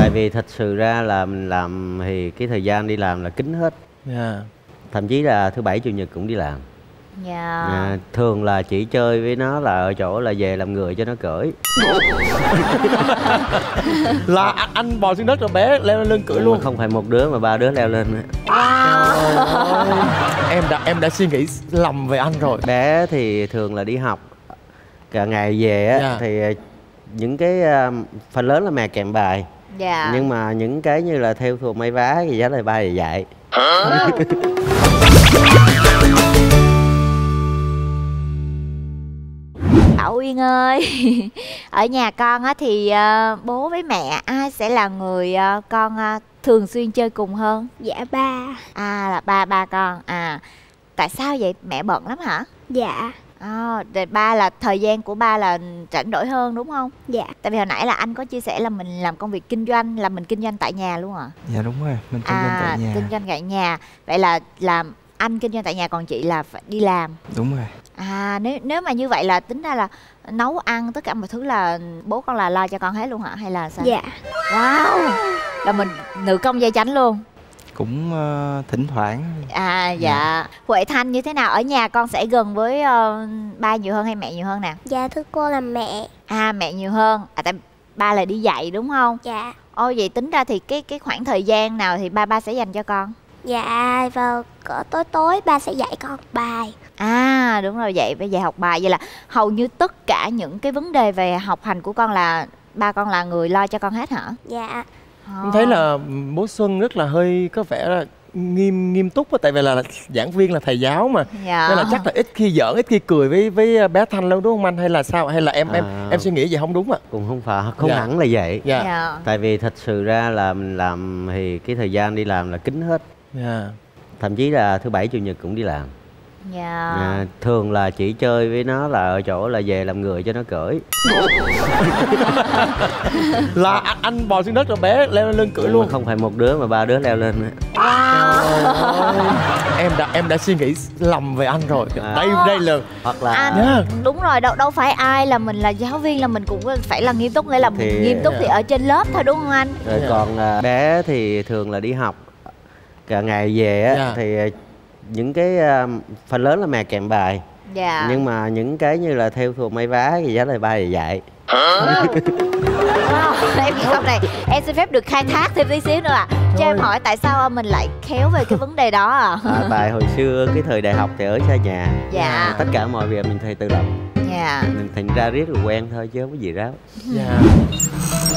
Tại vì thật sự ra là mình làm thì cái thời gian đi làm là kín hết. Thậm chí là thứ bảy chủ nhật cũng đi làm. Thường là chỉ chơi với nó là ở chỗ là về làm người cho nó cưỡi. Là anh bò xuống đất rồi bé leo lên lưng cưỡi luôn. Không phải một đứa mà 3 đứa leo lên. Em đã suy nghĩ lầm về anh rồi. Bé thì thường là đi học cả ngày về á, thì những cái phần lớn là mẹ kèm bài. Nhưng mà những cái như là theo thùa may vá thì giá là ba thì dạy. Thảo Uyên ơi, ở nhà con á thì bố với mẹ ai sẽ là người con thường xuyên chơi cùng hơn? Dạ ba. Là ba con. Tại sao vậy? Mẹ bận lắm hả? Dạ. Rồi ba là thời gian của ba là rảnh rỗi hơn đúng không? Dạ. Tại vì hồi nãy là anh có chia sẻ là mình làm công việc kinh doanh, là mình kinh doanh tại nhà luôn à? Dạ đúng rồi, mình kinh doanh tại nhà. Kinh doanh tại nhà. Vậy là làm anh kinh doanh tại nhà còn chị là phải đi làm. Đúng rồi. Nếu mà như vậy là tính ra là nấu ăn tất cả mọi thứ là bố con là lo cho con hết luôn hả hay là sao? Dạ. Wow, là mình nữ công gia chánh luôn. Cũng thỉnh thoảng. Dạ. Huệ Thanh như thế nào? Ở nhà con sẽ gần với ba nhiều hơn hay mẹ nhiều hơn nè? Dạ thưa cô là mẹ. Mẹ nhiều hơn. Tại ba là đi dạy đúng không? Dạ. Vậy tính ra thì cái khoảng thời gian nào thì ba sẽ dành cho con? Dạ vào cỡ tối ba sẽ dạy con học bài. Đúng rồi, vậy phải dạy học bài. Vậy là hầu như tất cả những cái vấn đề về học hành của con là ba con là người lo cho con hết hả? Dạ. Em thấy là bố Xuân rất là hơi có vẻ là nghiêm túc á, tại vì là giảng viên là thầy giáo mà. Nên là chắc là ít khi giỡn, ít khi cười với bé Thanh lâu đúng không anh, hay là sao, hay là em suy nghĩ vậy không đúng ạ? Cũng không phải, không hẳn là vậy. Tại vì thật sự ra là mình làm thì cái thời gian đi làm là kín hết. Thậm chí là thứ bảy chủ nhật cũng đi làm. Thường là chỉ chơi với nó là ở chỗ là về làm người cho nó cưỡi. Là anh bò xuống đất rồi bé leo lên lưng cưỡi luôn. Không phải một đứa mà 3 đứa leo lên. Em đã suy nghĩ lầm về anh rồi. Đây là hoặc là đúng rồi, đâu phải ai là mình là giáo viên là mình cũng phải là nghiêm túc, nghĩa là mình nghiêm túc thì ở trên lớp thôi đúng không anh? Rồi còn bé thì thường là đi học cả ngày về á, thì những cái phần lớn là mẹ kèm bài. Nhưng mà những cái như là theo thùa may vá thì giá là ba thì dạy. Em câu này em xin phép được khai thác thêm tí xíu nữa cho em hỏi tại sao mình lại khéo về cái vấn đề đó Bài hồi xưa cái thời đại học thì ở xa nhà. Tất cả mọi việc mình thầy tự lập. Mình thành ra riết rồi quen thôi chứ không có gì ráo.